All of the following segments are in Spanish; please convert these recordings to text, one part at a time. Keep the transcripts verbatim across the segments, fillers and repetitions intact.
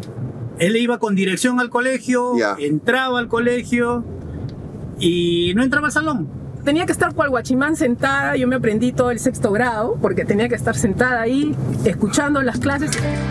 Él iba con dirección al colegio, Ya. entraba al colegio y no entraba al salón. Tenía que estar cual guachimán sentada, yo me aprendí todo el sexto grado, porque tenía que estar sentada ahí, escuchando las clases.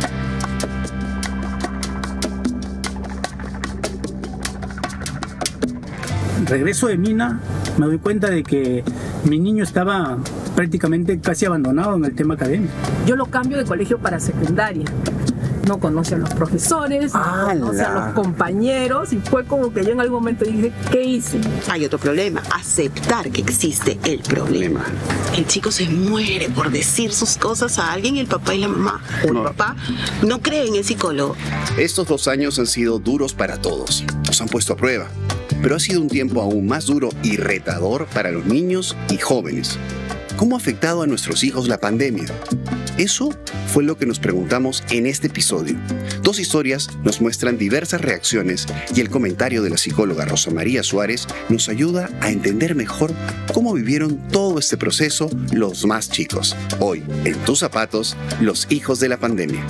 Regreso de Mina, me doy cuenta de que mi niño estaba prácticamente casi abandonado en el tema académico. Yo lo cambio de colegio para secundaria. No conoce a los profesores, no conoce a los compañeros, y fue como que yo en algún momento dije, ¿qué hice? Hay otro problema, aceptar que existe el problema. El chico se muere por decir sus cosas a alguien y el papá y la mamá, o el papá, no creen en el psicólogo. Estos dos años han sido duros para todos, nos han puesto a prueba, pero ha sido un tiempo aún más duro y retador para los niños y jóvenes. ¿Cómo ha afectado a nuestros hijos la pandemia? Eso fue lo que nos preguntamos en este episodio. Dos historias nos muestran diversas reacciones y el comentario de la psicóloga Rosa María Suárez nos ayuda a entender mejor cómo vivieron todo este proceso los más chicos. Hoy, en Tus Zapatos, los hijos de la pandemia.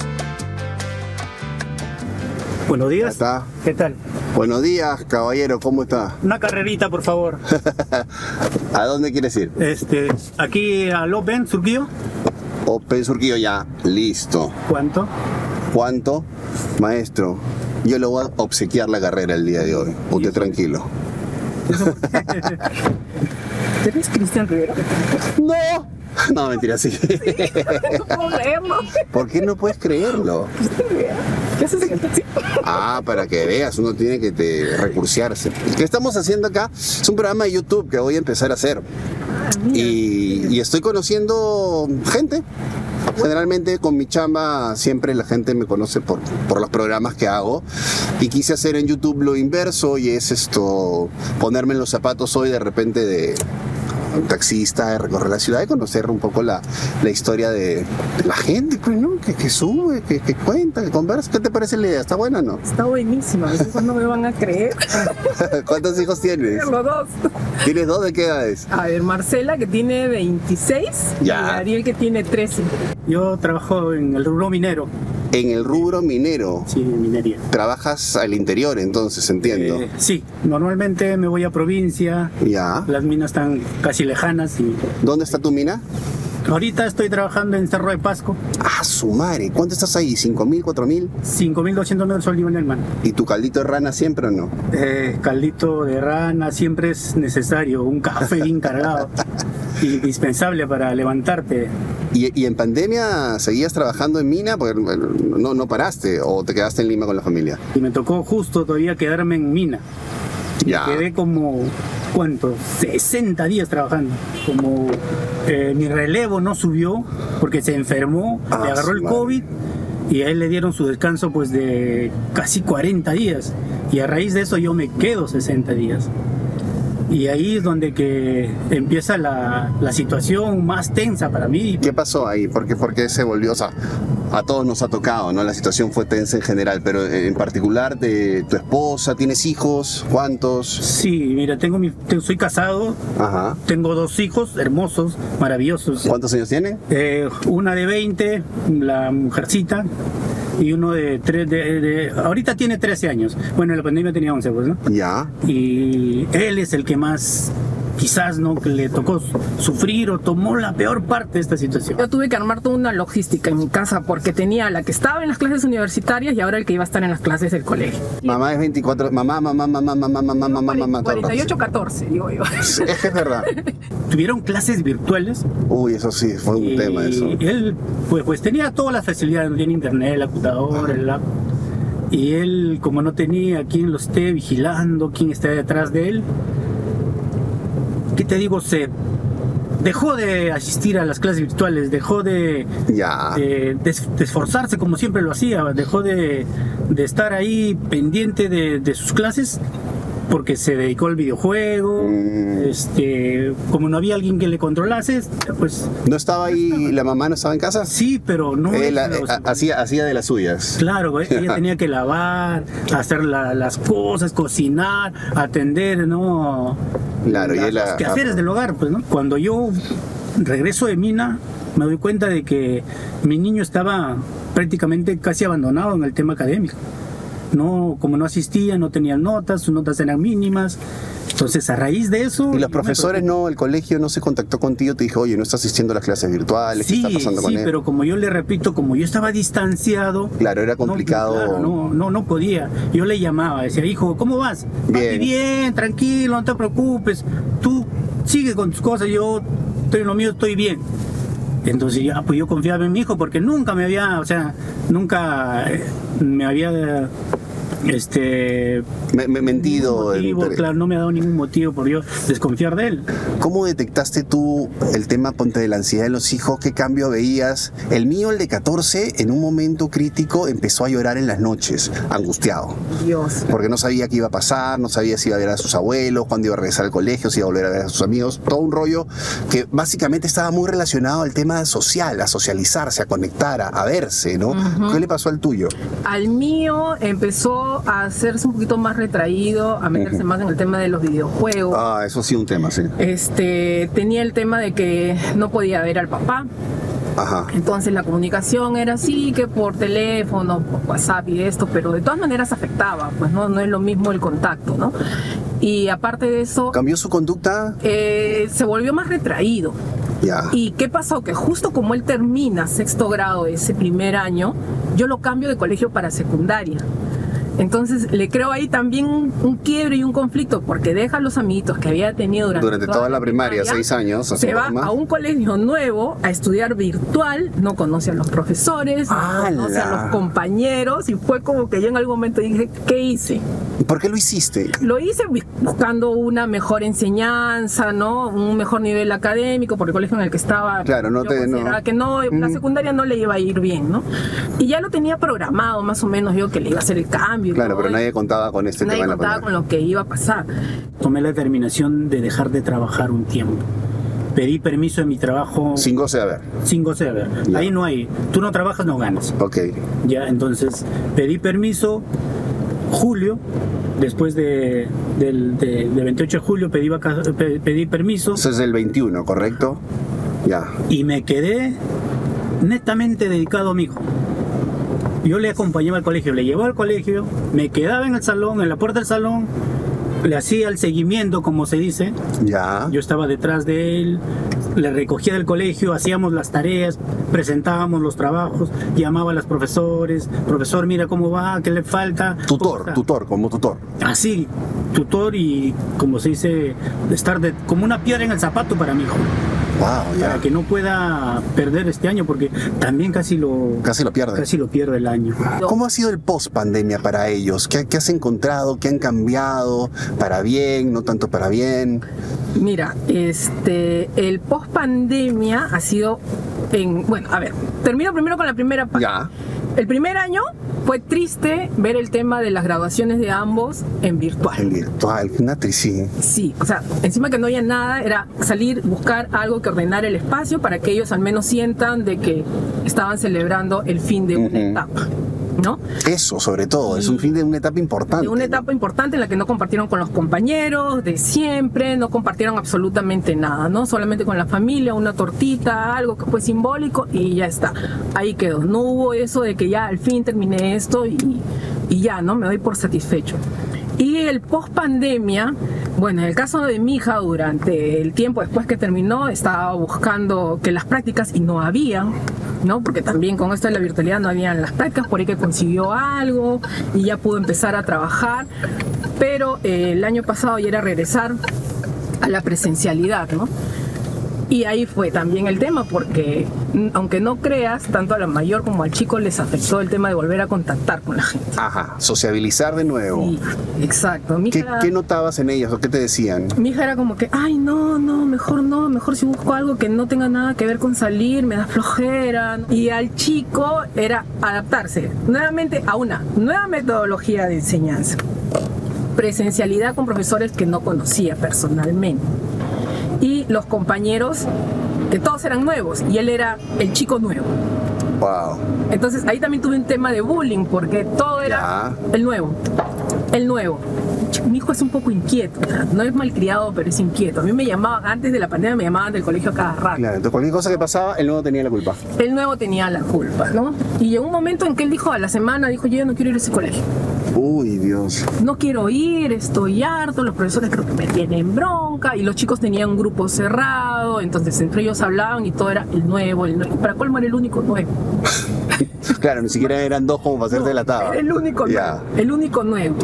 Buenos días. ¿Está? ¿Qué tal? Buenos días, caballero, ¿cómo está? Una carrerita, por favor. ¿A dónde quieres ir? Este, aquí a Lopen, Surquillo. Open Surquillo ya, listo. ¿Cuánto? ¿Cuánto? Maestro, yo le voy a obsequiar la carrera el día de hoy. Usted tranquilo. ¿Eres Cristian Rivera? ¡No! No, mentira, sí. No puedo creerlo. ¿Por qué no puedes creerlo? ¿Qué haces en el taxi? Ah, para que veas, uno tiene que te recursearse. El que estamos haciendo acá es un programa de YouTube que voy a empezar a hacer. Y, y estoy conociendo gente. Generalmente con mi chamba siempre la gente me conoce por, por los programas que hago, y quise hacer en YouTube lo inverso, y es esto, ponerme en los zapatos hoy de repente de un taxista, de recorrer la ciudad, de conocer un poco la, la historia de, de la gente, pues, ¿no? Que, que sube, que, que cuenta, que conversa. ¿Qué te parece la idea? ¿Está buena o no? Está buenísima, mis hijos no me van a creer. ¿Cuántos hijos tienes? Los dos. ¿Tienes dos? ¿De qué edades? A ver, Marcela, que tiene veintiséis, Ya. y Ariel, que tiene trece. Yo trabajo en el rubro minero. En el rubro minero. Sí, minería. Trabajas al interior, entonces, entiendo. Eh, sí, normalmente me voy a provincia. Ya. Las minas están casi lejanas y ¿Dónde está tu mina? ahorita estoy trabajando en Cerro de Pasco. Ah, su madre. ¿Cuánto estás ahí? ¿cinco mil, cuatro mil? cinco mil doscientos metros sol nivel del mar. ¿Y tu caldito de rana siempre o no? Eh, caldito de rana siempre es necesario, un café bien cargado, indispensable para levantarte. ¿Y, y en pandemia seguías trabajando en mina? Porque no, no paraste, ¿o te quedaste en Lima con la familia? Y me tocó justo todavía quedarme en mina. Ya. Quedé como, ¿cuánto? sesenta días trabajando. Como eh, mi relevo no subió porque se enfermó, Ah, le agarró su el madre. COVID, y a él le dieron su descanso pues de casi cuarenta días. Y a raíz de eso yo me quedo sesenta días. Y ahí es donde que empieza la, la situación más tensa para mí. ¿Qué pasó ahí? ¿Por qué, por qué se volvió? O sea, a todos nos ha tocado, ¿no? La situación fue tensa en general, pero en particular de tu esposa, ¿tienes hijos? ¿Cuántos? Sí, mira, tengo mi, te- soy casado, Ajá. tengo dos hijos hermosos, maravillosos. ¿Cuántos años tienen? Eh, una de veinte, la mujercita, y uno de tres, de, de- ahorita tiene trece años. Bueno, en la pandemia tenía once, pues, ¿no? Ya. Y él es el que más, quizás, ¿no? Que le tocó sufrir o tomó la peor parte de esta situación. Yo tuve que armar toda una logística en mi casa porque tenía la que estaba en las clases universitarias y ahora el que iba a estar en las clases del colegio. Mamá es veinticuatro, mamá, mamá, mamá, mamá, mamá, mamá, mamá, mamá, todo el rato. cuarenta y ocho catorce, digo yo. Es que es verdad. Tuvieron clases virtuales. Uy, eso sí, fue un y tema eso. él, pues, pues tenía todas las facilidades, tiene internet, la computadora, el laptop. Y él, como no tenía quien lo esté vigilando, quien esté detrás de él, ¿qué te digo? Se dejó de asistir a las clases virtuales, dejó de, Ya. de, de- de esforzarse como siempre lo hacía, dejó de, de estar ahí pendiente de, de sus clases, porque se dedicó al videojuego. Mm. Este, como no había alguien que le controlase, pues ¿No estaba ahí, la mamá no estaba en casa? sí, pero no. Él es- eh, hacía, hacía de las suyas. Claro, eh, ella tenía que lavar, hacer la- las cosas, cocinar, atender, ¿no? Claro, y Las- él los a- quehaceres del hogar, pues, ¿no? Cuando yo regreso de mina, me doy cuenta de que mi niño estaba prácticamente casi abandonado en el tema académico. No, como no asistía, no tenía notas, sus notas eran mínimas. Entonces, a raíz de eso... ¿Y los profesores no, el colegio no se contactó contigo? Te dijo, oye, no estás asistiendo a las clases virtuales, sí, ¿qué está pasando sí, con él? Sí, pero como yo le repito, como yo estaba distanciado... Claro, era complicado. No, claro, no, no, no podía. Yo le llamaba, decía, hijo, ¿cómo vas? Bien. Bien, tranquilo, no te preocupes. Tú sigue con tus cosas, yo estoy en lo mío, estoy bien. Entonces ya, pues yo confiaba en mi hijo porque nunca me había, o sea, nunca me había... este me, me mentido motivo, en... claro, no me ha dado ningún motivo por yo desconfiar de él. ¿Cómo detectaste tú el tema, ponte, de la ansiedad de los hijos? ¿Qué cambio veías? El mío, el de catorce, en un momento crítico empezó a llorar en las noches, angustiado. Dios. Porque no sabía qué iba a pasar, no sabía si iba a ver a sus abuelos, cuándo iba a regresar al colegio, si iba a volver a ver a sus amigos, todo un rollo que básicamente estaba muy relacionado al tema social, a socializarse, a conectar, a, a verse, ¿no? Uh-huh. ¿Qué le pasó al tuyo? Al mío empezó a hacerse un poquito más retraído, a meterse uh-huh. más en el tema de los videojuegos. Ah, eso sí, un tema, sí. Este, tenía el tema de que no podía ver al papá. Ajá. Entonces la comunicación era así, que por teléfono, por WhatsApp y esto, pero de todas maneras afectaba, pues no, no es lo mismo el contacto, ¿no? Y aparte de eso... ¿Cambió su conducta? Eh, se volvió más retraído. Ya. ¿Y qué pasó? Que justo como él termina sexto grado ese primer año, yo lo cambio de colegio para secundaria. Entonces le creo ahí también un, un quiebre y un conflicto, porque deja a los amiguitos que había tenido durante, durante toda, toda la primaria, primaria, seis años. Se va más. a un colegio nuevo a estudiar virtual, no conoce a los profesores, ¡Hala! No conoce a los compañeros, y fue como que yo en algún momento dije, ¿qué hice? ¿Por qué lo hiciste? Lo hice buscando una mejor enseñanza, ¿no? Un mejor nivel académico, por el colegio en el que estaba. Claro, no yo te... consideraba no. que no, la secundaria no le iba a ir bien, ¿no? Y ya lo tenía programado más o menos yo que le iba a hacer el cambio. Claro, pero nadie contaba con este nadie tema. Nadie contaba con lo que iba a pasar. Tomé la determinación de dejar de trabajar un tiempo. Pedí permiso de mi trabajo. Sin goce de haber. Sin goce de haber. Ya. Ahí no hay. Tú no trabajas, no ganas. Ok. Ya, entonces pedí permiso. Julio, después de, del de, de veintiocho de julio, pedí, vaca, pedí permiso. Eso es el veintiuno, ¿correcto? Ya. Y me quedé netamente dedicado a mi hijo. Yo le acompañaba al colegio, le llevaba al colegio, me quedaba en el salón, en la puerta del salón, le hacía el seguimiento, como se dice. Ya. Yo estaba detrás de él, le recogía del colegio, hacíamos las tareas, presentábamos los trabajos, llamaba a los profesores, profesor, mira cómo va, qué le falta. Tutor, tutor, como tutor. Así, tutor y, como se dice, estar de, como una piedra en el zapato para mi hijo. Wow, para ya. que no pueda perder este año, porque también casi lo casi lo pierde casi lo pierde el año. ¿Cómo ha sido el post pandemia para ellos? ¿Qué, qué has encontrado? ¿Qué han cambiado? ¿Para bien? ¿No tanto para bien? Mira, este el post pandemia ha sido en, bueno, a ver, termino primero con la primera parte. Ya. El primer año fue triste ver el tema de las graduaciones de ambos en virtual. En virtual, una tristeza. Sí, o sea, encima que no había nada, era salir, buscar algo que ordenar el espacio para que ellos al menos sientan de que estaban celebrando el fin de una uh-huh. etapa, ¿no? Eso, sobre todo, y es un fin de una etapa importante. De una ¿no? etapa importante en la que no compartieron con los compañeros de siempre, no compartieron absolutamente nada, ¿no? Solamente con la familia, una tortita, algo que fue simbólico y ya está. Ahí quedó. No hubo eso de que ya al fin terminé esto y, y ya, ¿no? Me doy por satisfecho. Y el post pandemia, bueno, en el caso de mi hija, durante el tiempo después que terminó, estaba buscando que las prácticas, y no había, ¿no? Porque también con esto de la virtualidad no habían las prácticas, por ahí que consiguió algo y ya pudo empezar a trabajar. Pero eh, el año pasado ya era regresar a la presencialidad, ¿no? Y ahí fue también el tema, porque aunque no creas, tanto a la mayor como al chico les afectó el tema de volver a contactar con la gente. Ajá, sociabilizar de nuevo. Sí, exacto. Mi ¿Qué, hija, ¿Qué notabas en ellas o qué te decían? Mi hija era como que, ay, no, no, mejor no, mejor si busco algo que no tenga nada que ver con salir, me da flojera. Y al chico era adaptarse nuevamente a una nueva metodología de enseñanza. Presencialidad con profesores que no conocía personalmente. Y los compañeros, que todos eran nuevos, y él era el chico nuevo. Wow. Entonces ahí también tuve un tema de bullying, porque todo era ya. el nuevo, el nuevo, mi hijo es un poco inquieto, o sea, no es malcriado, pero es inquieto. A mí me llamaban, antes de la pandemia me llamaban del colegio cada rato. Claro, entonces cualquier cosa que pasaba, el nuevo tenía la culpa. El nuevo tenía la culpa, ¿no? Y llegó un momento en que él dijo a la semana, dijo, yo ya no quiero ir a ese colegio. Uy, Dios. No quiero ir, estoy harto, los profesores creo que me tienen bronca, y los chicos tenían un grupo cerrado, entonces entre ellos hablaban y todo era el nuevo, el nuevo. Para colmo era el único nuevo. Claro, ni siquiera eran dos como para hacerse No, la taba. era el único Ya. nuevo, el único nuevo.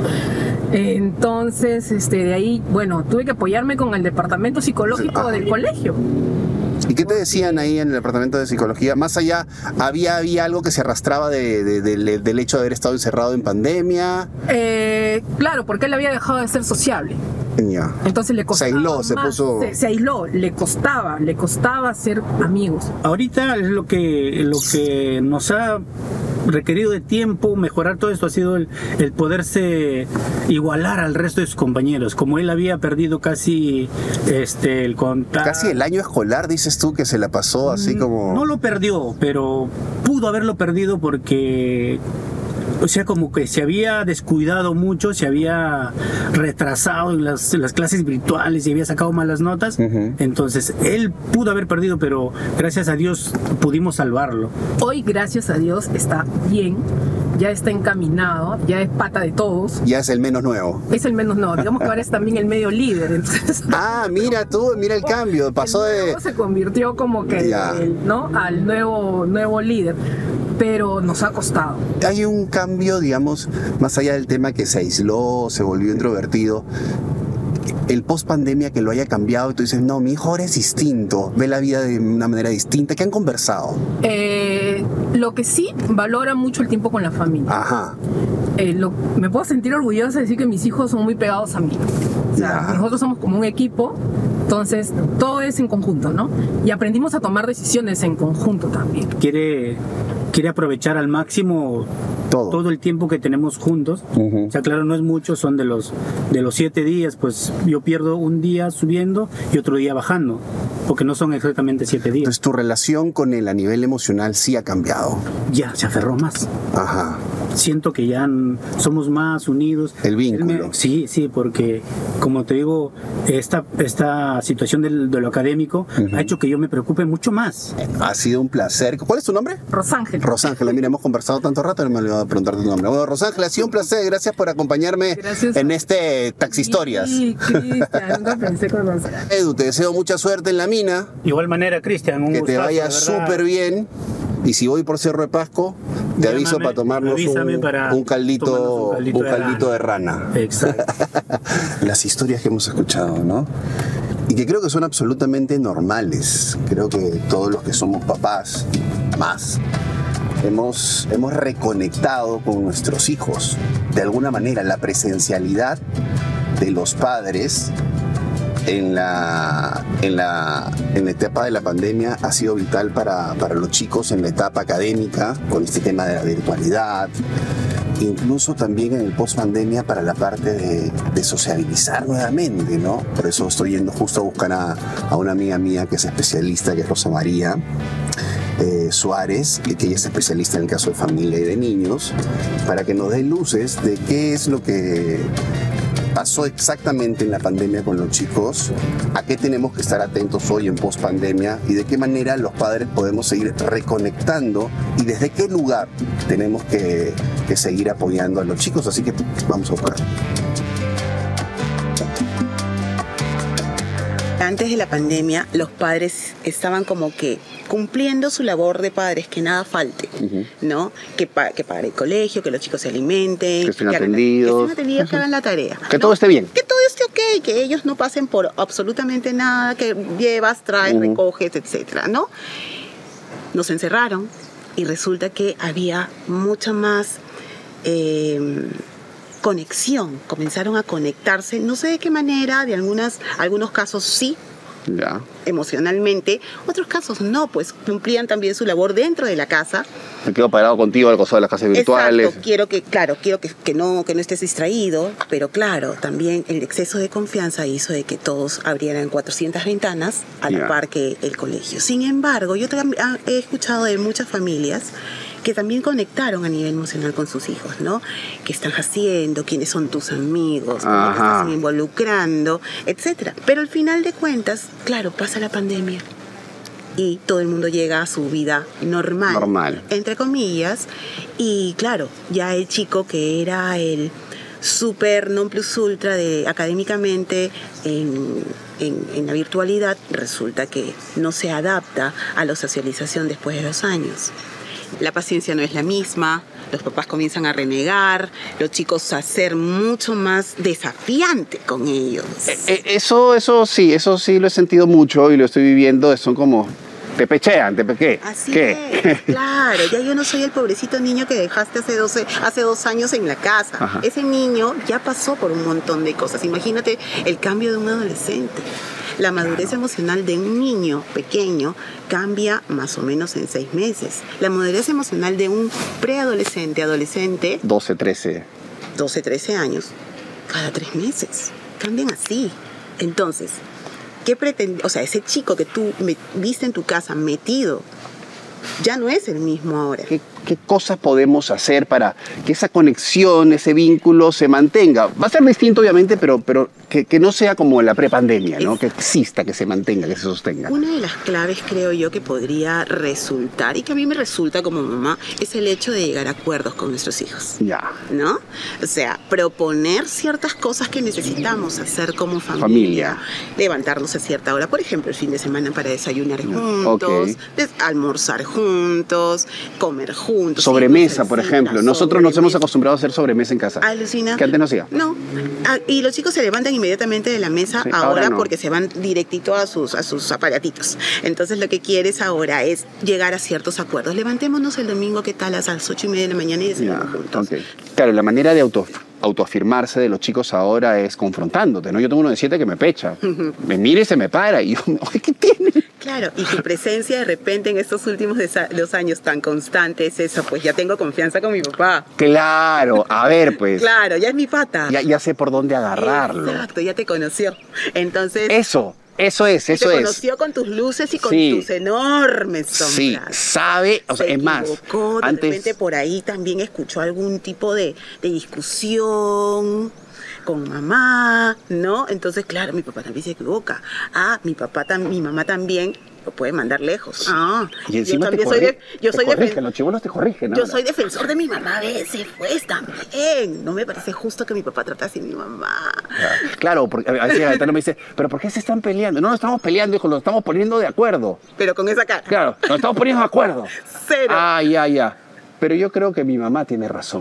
Entonces, este, de ahí, bueno, tuve que apoyarme con el departamento psicológico Ah. del colegio. ¿Y qué te decían ahí en el departamento de psicología? Más allá, ¿había, había algo que se arrastraba de, de- de- del hecho de haber estado encerrado en pandemia? Eh, claro, porque él había dejado de ser sociable. Ya. Entonces le Se costaba aisló, se más, puso... se, se aisló, le costaba, le costaba ser amigos. Ahorita es lo que, lo que nos ha requerido de tiempo mejorar todo esto ha sido el, el poderse igualar al resto de sus compañeros. Como él había perdido casi este el contacto. Casi el año escolar, dices tú, que se la pasó así como... No lo perdió, pero pudo haberlo perdido porque, o sea, como que se había descuidado mucho, se había retrasado en las, en las clases virtuales y había sacado malas notas. Ujú. Entonces, él pudo haber perdido, pero gracias a Dios pudimos salvarlo. Hoy, gracias a Dios, está bien, ya está encaminado, ya es pata de todos. Ya es el menos nuevo. Es el menos no, digamos que ahora es también el medio líder. Entonces, Ah, mira tú, mira el cambio. Pasó el de... nuevo se convirtió como que Ya. el- ¿no? al nuevo, nuevo líder. Pero nos ha costado. Hay un cambio, digamos, más allá del tema que se aisló, se volvió introvertido. El post pandemia que lo haya cambiado y tú dices, no, mi hijo ahora es distinto, ve la vida de una manera distinta. ¿Qué han conversado? Eh, lo que sí valora mucho el tiempo con la familia. Ajá. Eh, lo- me puedo sentir orgullosa de decir que mis hijos son muy pegados a mí. O sea, Ya. nosotros somos como un equipo, entonces todo es en conjunto, ¿no? Y aprendimos a tomar decisiones en conjunto también. Quiere, quiere aprovechar al máximo Todo. todo el tiempo que tenemos juntos. Ujú. O sea, claro, no es mucho, son de los de los siete días, pues yo pierdo un día subiendo y otro día bajando, porque no son exactamente siete días. Entonces tu relación con él a nivel emocional sí ha cambiado. Ya se aferró más. Ajá. Siento que ya mm, somos más unidos. El vínculo. Él me- sí, sí, porque como te digo, esta, esta situación del- de lo académico Ujú. ha hecho que yo me preocupe mucho más. Ha sido un placer. ¿Cuál es tu nombre? Rosángel. Rosángela, mira, hemos conversado tanto rato, no me olvidado de preguntarte tu nombre. Bueno, Rosángela, ha sido un placer. Gracias por acompañarme Gracias. en este Taxi Historias. Sí, Cristian, nunca pensé conocer. Edu, te deseo mucha suerte en la mina, De igual manera, Cristian, un que te gustazo, vaya de verdad. súper bien. Y si voy por Cerro de Pasco, te Llámame, aviso para tomarnos avísame un, para un caldito, tomarnos un caldito un de caldito de rana. Exacto. Las historias que hemos escuchado, ¿no? Y que creo que son absolutamente normales. Creo que todos los que somos papás, más, hemos, hemos reconectado con nuestros hijos. De alguna manera, la presencialidad de los padres en la, en la, en la etapa de la pandemia ha sido vital para, para los chicos en la etapa académica, con este tema de la virtualidad, incluso también en el post-pandemia para la parte de, de sociabilizar nuevamente, ¿no? Por eso estoy yendo justo a buscar a, a una amiga mía que es especialista, que es Rosa María eh, Suárez, que ella es especialista en el caso de familia y de niños, para que nos dé luces de qué es lo que pasó exactamente en la pandemia con los chicos, a qué tenemos que estar atentos hoy en post-pandemia y de qué manera los padres podemos seguir reconectando y desde qué lugar tenemos que, que seguir apoyando a los chicos. Así que vamos a buscar. Antes de la pandemia, los padres estaban como que cumpliendo su labor de padres, que nada falte, Ujú. ¿no? Que, pa que pague el colegio, que los chicos se alimenten, Que estén hagan la- atendidos. que estén atendidos, que hagan la tarea. Que ¿no? todo esté bien. Que todo esté ok, que ellos no pasen por absolutamente nada, que llevas, traes, Ujú. recoges, etcétera, ¿no? Nos encerraron y resulta que había mucha más eh, conexión, comenzaron a conectarse, no sé de qué manera, de algunas, algunos casos sí, Ya. emocionalmente, otros casos no, pues cumplían también su labor dentro de la casa. Me quedo parado contigo al costado de las clases virtuales. Exacto, quiero que, claro, quiero que, que no, que no estés distraído, pero claro, también el exceso de confianza hizo de que todos abrieran cuatrocientas ventanas a la Ya. par que el colegio. Sin embargo, yo también he escuchado de muchas familias que también conectaron a nivel emocional con sus hijos, ¿no? ¿Qué están haciendo? ¿Quiénes son tus amigos? ¿Cómo te estás involucrando? Etcétera. Pero al final de cuentas, claro, pasa la pandemia y todo el mundo llega a su vida normal, normal, entre comillas, y claro, ya el chico que era el super non plus ultra de académicamente en, en, en la virtualidad, resulta que no se adapta a la socialización después de dos años. La paciencia no es la misma, los papás comienzan a renegar, los chicos a ser mucho más desafiantes con ellos. Eh, eso, eso sí, eso sí lo he sentido mucho y lo estoy viviendo, son como... Te pechean, te pequé. Así ¿Qué? es, claro. Ya yo no soy el pobrecito niño que dejaste hace, doce, hace dos años en la casa. Ajá. Ese niño ya pasó por un montón de cosas. Imagínate el cambio de un adolescente. La madurez claro. emocional de un niño pequeño cambia más o menos en seis meses. La madurez emocional de un preadolescente, adolescente... doce, trece. doce, trece años. Cada tres meses. Cambian así. Entonces... ¿Qué pretende? O sea, ese chico que tú me, viste en tu casa metido, ya no es el mismo ahora. ¿Qué, ¿Qué cosas podemos hacer para que esa conexión, ese vínculo se mantenga? Va a ser distinto, obviamente, pero, pero que, que no sea como la prepandemia, ¿no? Es, que exista, que se mantenga, que se sostenga. Una de las claves, creo yo, que podría resultar, y que a mí me resulta como mamá, es el hecho de llegar a acuerdos con nuestros hijos. Ya. ¿No? O sea, proponer ciertas cosas que necesitamos hacer como familia. Familia. Levantarnos a cierta hora, por ejemplo, el fin de semana para desayunar juntos, okay. almorzar juntos, comer juntos. Sobremesa, por ejemplo. Nosotros nos hemos acostumbrado a hacer sobremesa en casa. Alucina. ¿Qué antes no hacía? No. Ah, y los chicos se levantan inmediatamente de la mesa sí, ahora, ahora no. porque se van directito a sus, a sus aparatitos. Entonces lo que quieres ahora es llegar a ciertos acuerdos. Levantémonos el domingo, ¿qué tal? A las ocho y media de la mañana y desayunamos juntos. Okay. Claro, la manera de auto, autoafirmarse de los chicos ahora es confrontándote, ¿no? Yo tengo uno de siete que me pecha. Uh-huh. Me mira y se me para. Y yo, ¿qué tiene? Claro, y tu presencia de repente en estos últimos dos años tan constante es eso, pues ya tengo confianza con mi papá. Claro, a ver pues. Claro, ya es mi pata. Ya, ya sé por dónde agarrarlo. Exacto, ya te conoció. Entonces... Eso, eso es, eso te es. Te conoció con tus luces y con sí. tus enormes sombras. Sí, sabe, o sea, Se es más. De antes... repente por ahí también escuchó algún tipo de, de discusión con mamá, ¿no? Entonces, claro, mi papá también se equivoca. Ah, mi papá, mi mamá también lo puede mandar lejos. Ah, y encima yo también te soy de, yo te soy corrigen, los chibolos te corrigen. Yo soy defensor de mi mamá a veces, pues también. No me parece justo que mi papá trate así a mi mamá. Claro, porque a veces Gaetano me dice, ¿pero por qué se están peleando? No nos estamos peleando, hijo, nos estamos poniendo de acuerdo. Pero con esa cara. Claro, nos estamos poniendo de acuerdo. Cero. Ah, ya, ya. Pero yo creo que mi mamá tiene razón.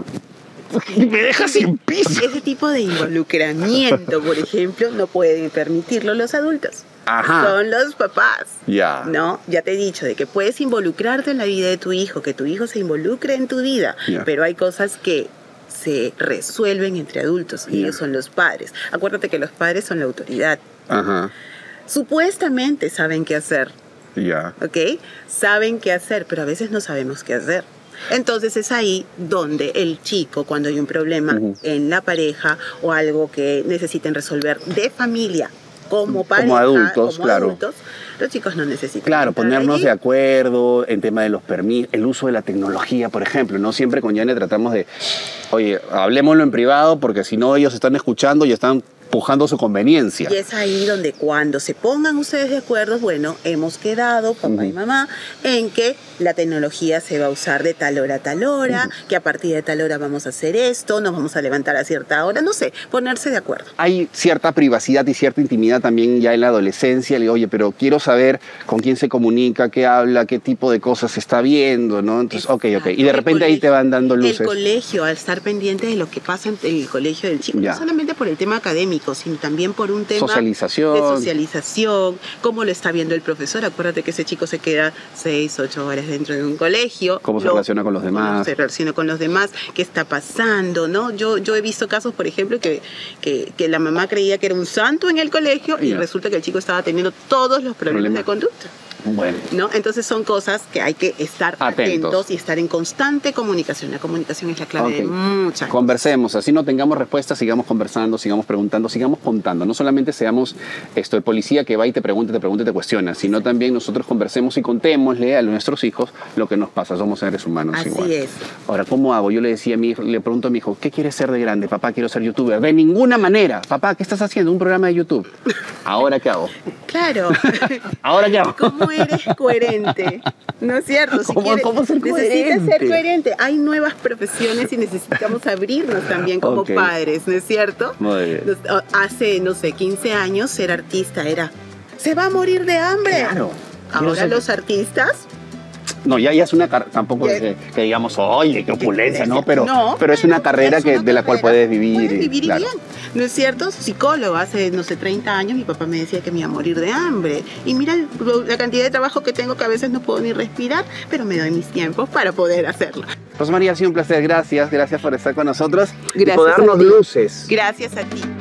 Me deja sin piso. Ese tipo de involucramiento, por ejemplo, no pueden permitirlo los adultos. Ajá. Son los papás. Ya. No, ya te he dicho de que puedes involucrarte en la vida de tu hijo, que tu hijo se involucre en tu vida, ya. pero hay cosas que se resuelven entre adultos y ya. ellos son los padres. Acuérdate que los padres son la autoridad. Ajá. Supuestamente saben qué hacer. Ya. ¿Ok? Saben qué hacer, pero a veces no sabemos qué hacer. Entonces es ahí donde el chico, cuando hay un problema uh-huh. en la pareja o algo que necesiten resolver de familia, como pareja, como adultos, como claro. adultos, los chicos no necesitan. Claro, ponernos ahí. de acuerdo en tema de los permisos, el uso de la tecnología, por ejemplo, no siempre con Yane tratamos de, oye, hablémoslo en privado porque si no ellos están escuchando y están pujando su conveniencia. Y es ahí donde cuando se pongan ustedes de acuerdo, bueno, hemos quedado, papá uh-huh. y mamá, en que la tecnología se va a usar de tal hora a tal hora, uh-huh. que a partir de tal hora vamos a hacer esto, nos vamos a levantar a cierta hora, no sé, ponerse de acuerdo. Hay cierta privacidad y cierta intimidad también ya en la adolescencia. Le digo, oye, pero quiero saber con quién se comunica, qué habla, qué tipo de cosas se está viendo, ¿no? Entonces, ok, ok. Y de repente colegio, ahí te van dando luces. El colegio, al estar pendiente de lo que pasa en el colegio del chico, ya. no solamente por el tema académico, sino también por un tema socialización. de socialización, cómo lo está viendo el profesor. Acuérdate que ese chico se queda seis, ocho horas dentro de un colegio. Cómo se lo, relaciona con los demás. Cómo se relaciona con los demás, qué está pasando, ¿no? Yo, yo he visto casos, por ejemplo, que, que, que la mamá creía que era un santo en el colegio y yeah. resulta que el chico estaba teniendo todos los problemas Problema. de conducta. Bueno. ¿No? Entonces son cosas que hay que estar atentos, atentos y estar en constante comunicación. La comunicación es la clave okay. de muchas cosas. Conversemos, así no tengamos respuestas, sigamos conversando, sigamos preguntando, sigamos contando. No solamente seamos esto, el policía que va y te pregunta, te pregunta y te cuestiona, sino también nosotros conversemos y contémosle a nuestros hijos lo que nos pasa. Somos seres humanos así igual. es. Ahora, ¿cómo hago? Yo le decía a mi hijo, le pregunto a mi hijo, ¿qué quieres ser de grande? Papá, quiero ser youtuber. De ninguna manera. Papá, ¿qué estás haciendo? Un programa de YouTube. ¿Ahora qué hago? Claro. ¿Ahora qué hago? ¿Cómo eres coherente? ¿No es cierto? Si ¿Cómo, quieres, ¿Cómo ser coherente? Necesitas ser coherente. Hay nuevas profesiones y necesitamos abrirnos también como okay. padres, ¿no es cierto? Muy bien. Hace, no sé, quince años ser artista era, ¿se va a morir de hambre? Claro. Ahora los artistas... No, ya, ya es una carrera, tampoco es que, que digamos, oye, qué opulencia, ¿no? Pero, no, pero es una carrera es una que, de la cual puedes vivir. Puedes vivir y, y claro. bien, ¿no es cierto? Psicólogo, hace, no sé, treinta años mi papá me decía que me iba a morir de hambre. Y mira la cantidad de trabajo que tengo que a veces no puedo ni respirar, pero me doy mis tiempos para poder hacerlo. Rosmarie, ha sido un placer, gracias, gracias por estar con nosotros gracias y por darnos luces. Gracias a ti.